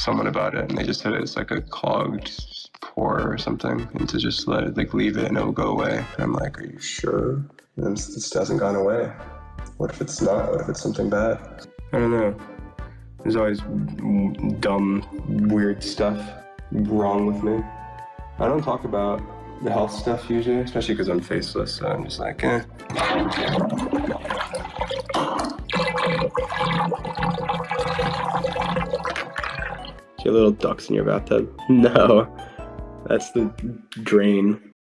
someone about it, and they just said it's like a clogged pore or something, and to just let it, like, leave it and it'll go away. And I'm like, are you sure? And this hasn't gone away. What if it's not? What if it's something bad? I don't know. There's always dumb, weird stuff wrong with me. I don't talk about the health stuff usually, especially because I'm faceless, so I'm just like, eh. Do you have little ducks in your bathtub? No, that's the drain.